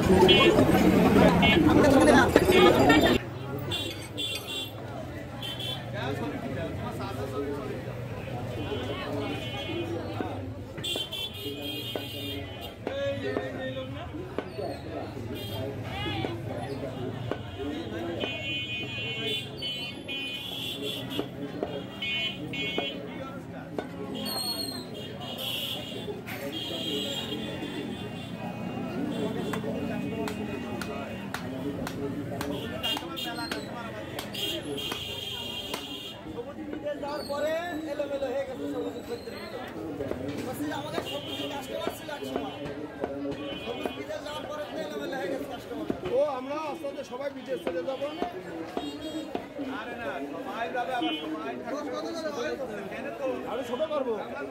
সবাই বিদেশ চলে যাব আরে না সবাই যাবে আবার সবাই থাকবে আরে ছোট করব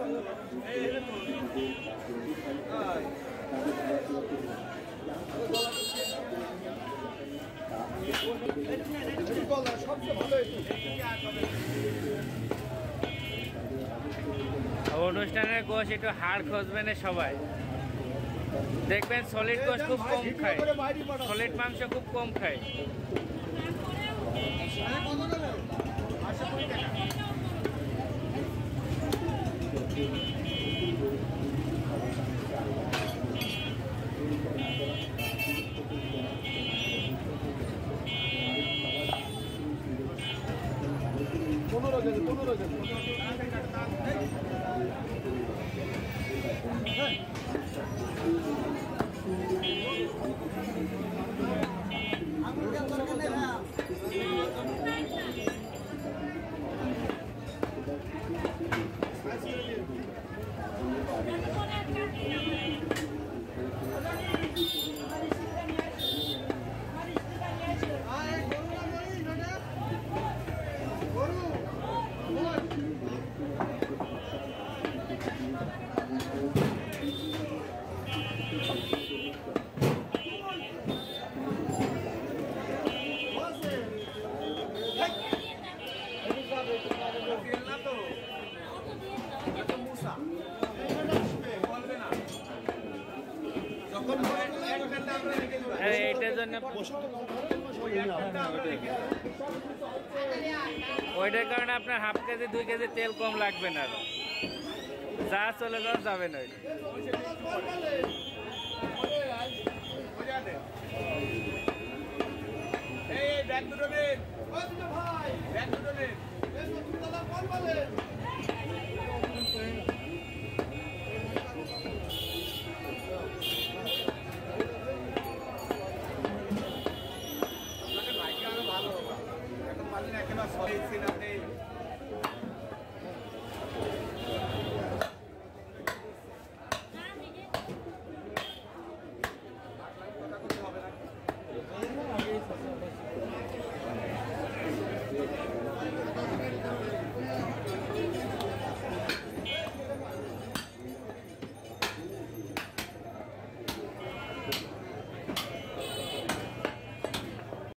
অনুষ্ঠানের গোশ একটু হাড় খুঁজবে না সবাই, দেখবেন সলিড গোশ খুব কম খায়, সলিড মাংস খুব কম খায়। এইটার জন্য ওইটার কারণে আপনার হাফ কেজি 2 কেজি তেল কম লাগবে না, যা চলে যাওয়া যাবে না।